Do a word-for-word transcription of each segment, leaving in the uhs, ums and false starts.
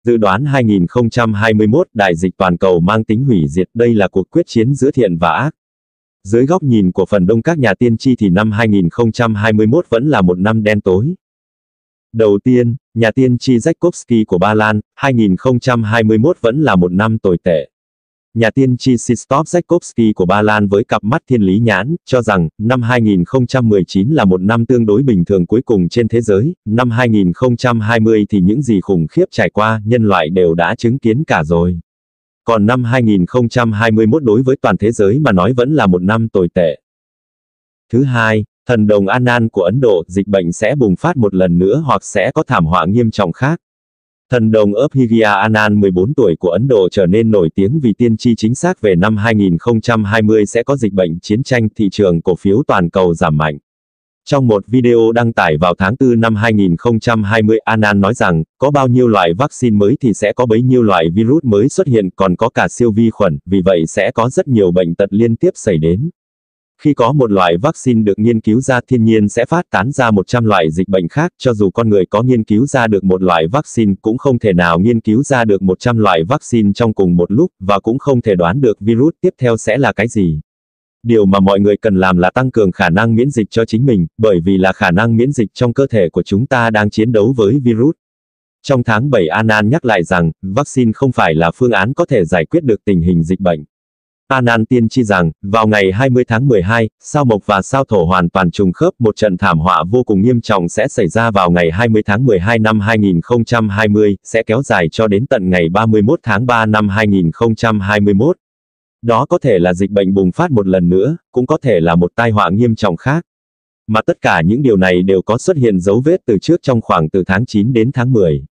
Dự đoán hai nghìn không trăm hai mươi mốt đại dịch toàn cầu mang tính hủy diệt, đây là cuộc quyết chiến giữa thiện và ác. Dưới góc nhìn của phần đông các nhà tiên tri thì năm hai nghìn không trăm hai mươi mốt vẫn là một năm đen tối. Đầu tiên, nhà tiên tri Jakowski của Ba Lan, hai nghìn không trăm hai mươi mốt vẫn là một năm tồi tệ. Nhà tiên tri Krzysztof Jakowski của Ba Lan với cặp mắt thiên lý nhãn, cho rằng, năm hai nghìn không trăm mười chín là một năm tương đối bình thường cuối cùng trên thế giới, năm hai nghìn không trăm hai mươi thì những gì khủng khiếp trải qua, nhân loại đều đã chứng kiến cả rồi. Còn năm hai nghìn không trăm hai mươi mốt đối với toàn thế giới mà nói vẫn là một năm tồi tệ. Thứ hai, thần đồng Anand của Ấn Độ, dịch bệnh sẽ bùng phát một lần nữa hoặc sẽ có thảm họa nghiêm trọng khác. Thần đồng Abhigya Anand mười bốn tuổi của Ấn Độ trở nên nổi tiếng vì tiên tri chính xác về năm hai nghìn không trăm hai mươi sẽ có dịch bệnh, chiến tranh, thị trường cổ phiếu toàn cầu giảm mạnh. Trong một video đăng tải vào tháng tư năm hai nghìn không trăm hai mươi, Anand nói rằng, có bao nhiêu loại vaccine mới thì sẽ có bấy nhiêu loại virus mới xuất hiện, còn có cả siêu vi khuẩn, vì vậy sẽ có rất nhiều bệnh tật liên tiếp xảy đến. Khi có một loại vaccine được nghiên cứu ra, thiên nhiên sẽ phát tán ra một trăm loại dịch bệnh khác, cho dù con người có nghiên cứu ra được một loại vaccine cũng không thể nào nghiên cứu ra được một trăm loại vaccine trong cùng một lúc, và cũng không thể đoán được virus tiếp theo sẽ là cái gì. Điều mà mọi người cần làm là tăng cường khả năng miễn dịch cho chính mình, bởi vì là khả năng miễn dịch trong cơ thể của chúng ta đang chiến đấu với virus. Trong tháng bảy, Anand nhắc lại rằng, vaccine không phải là phương án có thể giải quyết được tình hình dịch bệnh. Anand tiên tri rằng, vào ngày hai mươi tháng mười hai, sao Mộc và sao Thổ hoàn toàn trùng khớp, một trận thảm họa vô cùng nghiêm trọng sẽ xảy ra vào ngày hai mươi tháng mười hai năm hai nghìn không trăm hai mươi, sẽ kéo dài cho đến tận ngày ba mươi mốt tháng ba năm hai nghìn không trăm hai mươi mốt. Đó có thể là dịch bệnh bùng phát một lần nữa, cũng có thể là một tai họa nghiêm trọng khác. Mà tất cả những điều này đều có xuất hiện dấu vết từ trước trong khoảng từ tháng chín đến tháng mười.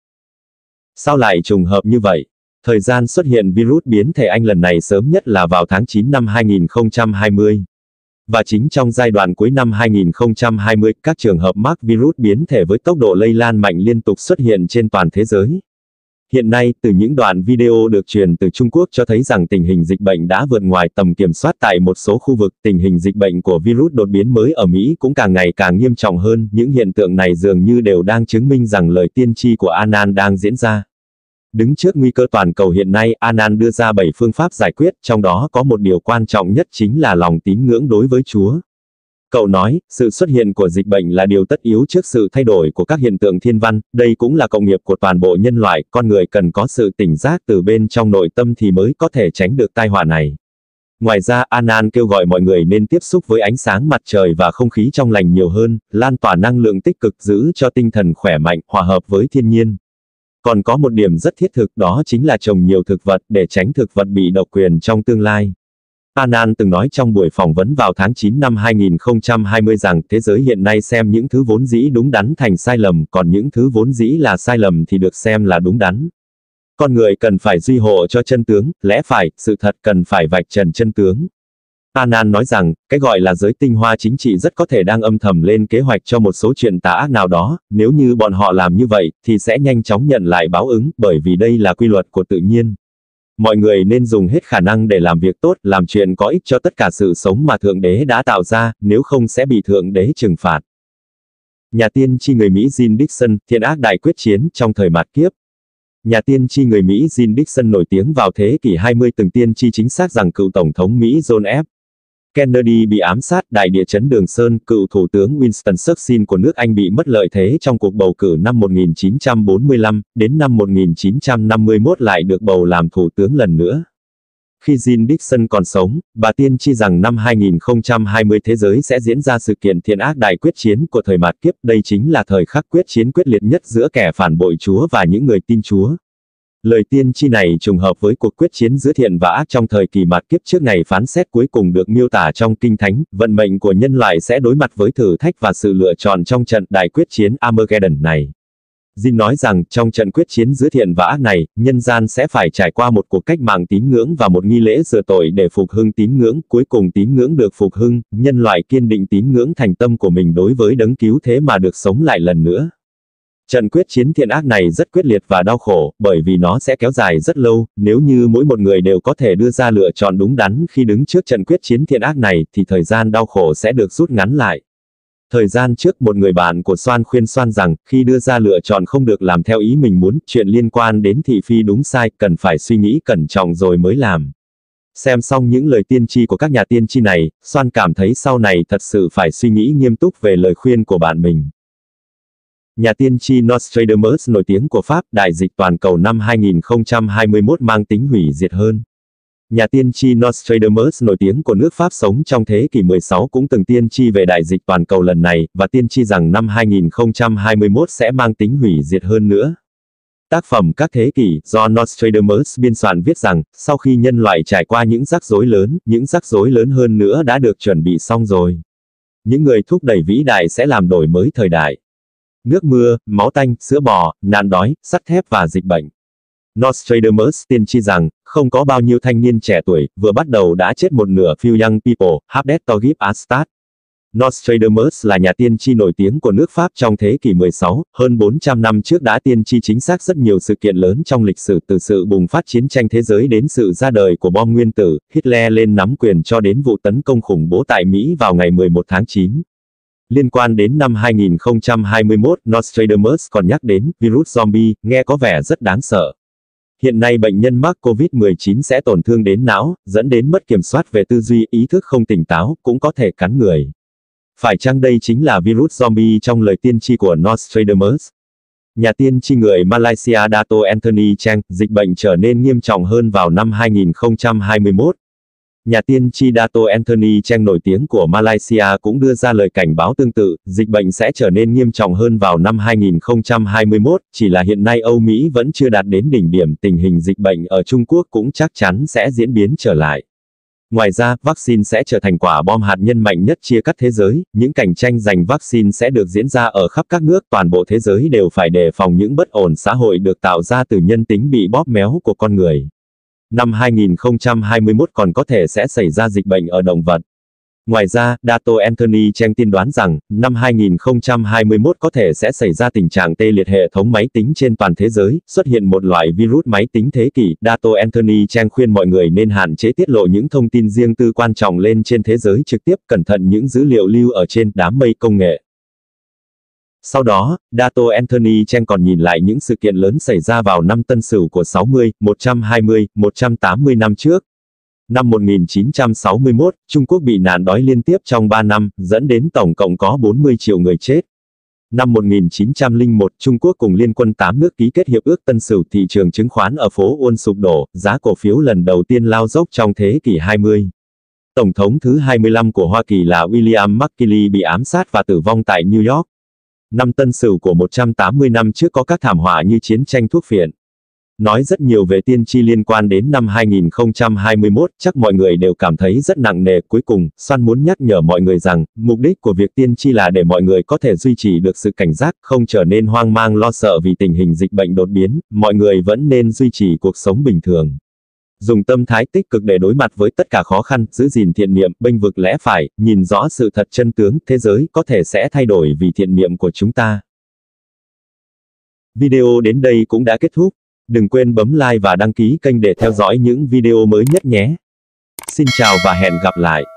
Sao lại trùng hợp như vậy? Thời gian xuất hiện virus biến thể Anh lần này sớm nhất là vào tháng chín năm hai nghìn không trăm hai mươi. Và chính trong giai đoạn cuối năm hai nghìn không trăm hai mươi, các trường hợp mắc virus biến thể với tốc độ lây lan mạnh liên tục xuất hiện trên toàn thế giới. Hiện nay, từ những đoạn video được truyền từ Trung Quốc cho thấy rằng tình hình dịch bệnh đã vượt ngoài tầm kiểm soát tại một số khu vực, tình hình dịch bệnh của virus đột biến mới ở Mỹ cũng càng ngày càng nghiêm trọng hơn, những hiện tượng này dường như đều đang chứng minh rằng lời tiên tri của Anand đang diễn ra. Đứng trước nguy cơ toàn cầu hiện nay, Anand đưa ra bảy phương pháp giải quyết, trong đó có một điều quan trọng nhất chính là lòng tín ngưỡng đối với Chúa. Cậu nói, sự xuất hiện của dịch bệnh là điều tất yếu trước sự thay đổi của các hiện tượng thiên văn, đây cũng là cộng nghiệp của toàn bộ nhân loại, con người cần có sự tỉnh giác từ bên trong nội tâm thì mới có thể tránh được tai họa này. Ngoài ra, Anand kêu gọi mọi người nên tiếp xúc với ánh sáng mặt trời và không khí trong lành nhiều hơn, lan tỏa năng lượng tích cực giữ cho tinh thần khỏe mạnh, hòa hợp với thiên nhiên. Còn có một điểm rất thiết thực, đó chính là trồng nhiều thực vật để tránh thực vật bị độc quyền trong tương lai. Anand từng nói trong buổi phỏng vấn vào tháng chín năm hai nghìn không trăm hai mươi rằng thế giới hiện nay xem những thứ vốn dĩ đúng đắn thành sai lầm, còn những thứ vốn dĩ là sai lầm thì được xem là đúng đắn. Con người cần phải duy hộ cho chân tướng, lẽ phải, sự thật cần phải vạch trần chân tướng. Anand nói rằng, cái gọi là giới tinh hoa chính trị rất có thể đang âm thầm lên kế hoạch cho một số chuyện tà ác nào đó, nếu như bọn họ làm như vậy, thì sẽ nhanh chóng nhận lại báo ứng, bởi vì đây là quy luật của tự nhiên. Mọi người nên dùng hết khả năng để làm việc tốt, làm chuyện có ích cho tất cả sự sống mà Thượng Đế đã tạo ra, nếu không sẽ bị Thượng Đế trừng phạt. Nhà tiên tri người Mỹ Jean Dixon, thiện ác đại quyết chiến trong thời mạt kiếp. Nhà tiên tri người Mỹ Jean Dixon nổi tiếng vào thế kỷ hai mươi từng tiên tri chính xác rằng cựu Tổng thống Mỹ John F. Kennedy bị ám sát, đại địa chấn Đường Sơn, cựu Thủ tướng Winston Churchill của nước Anh bị mất lợi thế trong cuộc bầu cử năm một nghìn chín trăm bốn mươi lăm, đến năm một nghìn chín trăm năm mươi mốt lại được bầu làm Thủ tướng lần nữa. Khi Jean Dixon còn sống, bà tiên tri rằng năm hai nghìn không trăm hai mươi thế giới sẽ diễn ra sự kiện thiện ác đại quyết chiến của thời mạt kiếp, đây chính là thời khắc quyết chiến quyết liệt nhất giữa kẻ phản bội Chúa và những người tin Chúa. Lời tiên tri này trùng hợp với cuộc quyết chiến giữa thiện và ác trong thời kỳ mạt kiếp trước ngày phán xét cuối cùng được miêu tả trong Kinh Thánh, vận mệnh của nhân loại sẽ đối mặt với thử thách và sự lựa chọn trong trận đại quyết chiến Armageddon này. Jean nói rằng, trong trận quyết chiến giữa thiện và ác này, nhân gian sẽ phải trải qua một cuộc cách mạng tín ngưỡng và một nghi lễ rửa tội để phục hưng tín ngưỡng, cuối cùng tín ngưỡng được phục hưng, nhân loại kiên định tín ngưỡng thành tâm của mình đối với đấng cứu thế mà được sống lại lần nữa. Trận quyết chiến thiện ác này rất quyết liệt và đau khổ, bởi vì nó sẽ kéo dài rất lâu, nếu như mỗi một người đều có thể đưa ra lựa chọn đúng đắn khi đứng trước trận quyết chiến thiện ác này, thì thời gian đau khổ sẽ được rút ngắn lại. Thời gian trước một người bạn của Soan khuyên Soan rằng, khi đưa ra lựa chọn không được làm theo ý mình muốn, chuyện liên quan đến thị phi đúng sai, cần phải suy nghĩ cẩn trọng rồi mới làm. Xem xong những lời tiên tri của các nhà tiên tri này, Soan cảm thấy sau này thật sự phải suy nghĩ nghiêm túc về lời khuyên của bạn mình. Nhà tiên tri Nostradamus nổi tiếng của Pháp, đại dịch toàn cầu năm hai nghìn không trăm hai mươi mốt mang tính hủy diệt hơn. Nhà tiên tri Nostradamus nổi tiếng của nước Pháp sống trong thế kỷ mười sáu cũng từng tiên tri về đại dịch toàn cầu lần này, và tiên tri rằng năm hai nghìn không trăm hai mươi mốt sẽ mang tính hủy diệt hơn nữa. Tác phẩm Các thế kỷ do Nostradamus biên soạn viết rằng, sau khi nhân loại trải qua những rắc rối lớn, những rắc rối lớn hơn nữa đã được chuẩn bị xong rồi. Những người thúc đẩy vĩ đại sẽ làm đổi mới thời đại. Nước mưa, máu tanh, sữa bò, nạn đói, sắt thép và dịch bệnh. Nostradamus tiên tri rằng, không có bao nhiêu thanh niên trẻ tuổi, vừa bắt đầu đã chết một nửa. Few young people have died to give a start. Nostradamus là nhà tiên tri nổi tiếng của nước Pháp trong thế kỷ mười sáu, hơn bốn trăm năm trước đã tiên tri chính xác rất nhiều sự kiện lớn trong lịch sử, từ sự bùng phát chiến tranh thế giới đến sự ra đời của bom nguyên tử, Hitler lên nắm quyền cho đến vụ tấn công khủng bố tại Mỹ vào ngày mười một tháng chín. Liên quan đến năm hai nghìn không trăm hai mươi mốt, Nostradamus còn nhắc đến virus zombie, nghe có vẻ rất đáng sợ. Hiện nay bệnh nhân mắc covid mười chín sẽ tổn thương đến não, dẫn đến mất kiểm soát về tư duy, ý thức không tỉnh táo, cũng có thể cắn người. Phải chăng đây chính là virus zombie trong lời tiên tri của Nostradamus? Nhà tiên tri người Malaysia Dato Anthony Cheng, dịch bệnh trở nên nghiêm trọng hơn vào năm hai nghìn không trăm hai mươi mốt. Nhà tiên tri Dato Anthony Cheng nổi tiếng của Malaysia cũng đưa ra lời cảnh báo tương tự, dịch bệnh sẽ trở nên nghiêm trọng hơn vào năm hai nghìn không trăm hai mươi mốt, chỉ là hiện nay Âu Mỹ vẫn chưa đạt đến đỉnh điểm, tình hình dịch bệnh ở Trung Quốc cũng chắc chắn sẽ diễn biến trở lại. Ngoài ra, vaccine sẽ trở thành quả bom hạt nhân mạnh nhất chia cắt thế giới, những cảnh tranh giành vaccine sẽ được diễn ra ở khắp các nước, toàn bộ thế giới đều phải đề phòng những bất ổn xã hội được tạo ra từ nhân tính bị bóp méo của con người. Năm hai nghìn không trăm hai mươi mốt còn có thể sẽ xảy ra dịch bệnh ở động vật. Ngoài ra, Dato Anthony Cheng tiên đoán rằng, năm hai nghìn không trăm hai mươi mốt có thể sẽ xảy ra tình trạng tê liệt hệ thống máy tính trên toàn thế giới, xuất hiện một loại virus máy tính thế kỷ. Dato Anthony Cheng khuyên mọi người nên hạn chế tiết lộ những thông tin riêng tư quan trọng lên trên thế giới trực tiếp, cẩn thận những dữ liệu lưu ở trên đám mây công nghệ. Sau đó, Dato Anthony Cheng còn nhìn lại những sự kiện lớn xảy ra vào năm Tân Sửu của sáu mươi, một trăm hai mươi, một trăm tám mươi năm trước. Năm một nghìn chín trăm sáu mươi mốt, Trung Quốc bị nạn đói liên tiếp trong ba năm, dẫn đến tổng cộng có bốn mươi triệu người chết. Năm một nghìn chín trăm lẻ một, Trung Quốc cùng liên quân tám nước ký kết hiệp ước Tân Sửu, thị trường chứng khoán ở phố Wall sụp đổ, giá cổ phiếu lần đầu tiên lao dốc trong thế kỷ hai mươi. Tổng thống thứ hai mươi lăm của Hoa Kỳ là William McKinley bị ám sát và tử vong tại New York. Năm Tân Sửu của một trăm tám mươi năm trước có các thảm họa như chiến tranh thuốc phiện. Nói rất nhiều về tiên tri liên quan đến năm hai nghìn không trăm hai mươi mốt, chắc mọi người đều cảm thấy rất nặng nề. Cuối cùng, Soan muốn nhắc nhở mọi người rằng, mục đích của việc tiên tri là để mọi người có thể duy trì được sự cảnh giác, không trở nên hoang mang lo sợ vì tình hình dịch bệnh đột biến, mọi người vẫn nên duy trì cuộc sống bình thường. Dùng tâm thái tích cực để đối mặt với tất cả khó khăn, giữ gìn thiện niệm, bênh vực lẽ phải, nhìn rõ sự thật chân tướng, thế giới có thể sẽ thay đổi vì thiện niệm của chúng ta. Video đến đây cũng đã kết thúc. Đừng quên bấm like và đăng ký kênh để theo dõi những video mới nhất nhé. Xin chào và hẹn gặp lại.